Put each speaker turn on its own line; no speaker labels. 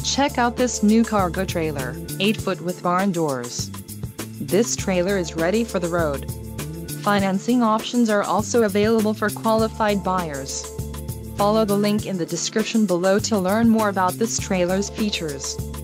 Check out this new cargo trailer, 8-foot with barn doors. This trailer is ready for the road. Financing options are also available for qualified buyers. Follow the link in the description below to learn more about this trailer's features.